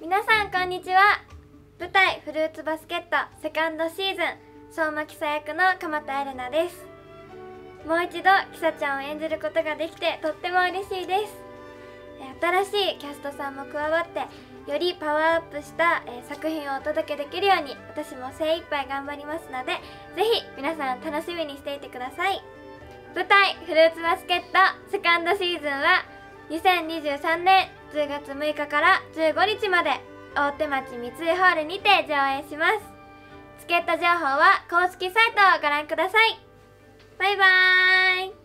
皆さんこんにちは。舞台フルーツバスケットセカンドシーズン相馬キサ役の鎌田エレナです。もう一度キサちゃんを演じることができてとっても嬉しいです。新しいキャストさんも加わってよりパワーアップした作品をお届けできるように私も精一杯頑張りますので、ぜひ皆さん楽しみにしていてください。舞台フルーツバスケットセカンドシーズンは2023年10月6日から15日まで大手町三井ホールにて上演します。チケット情報は公式サイトをご覧ください。バイバーイ。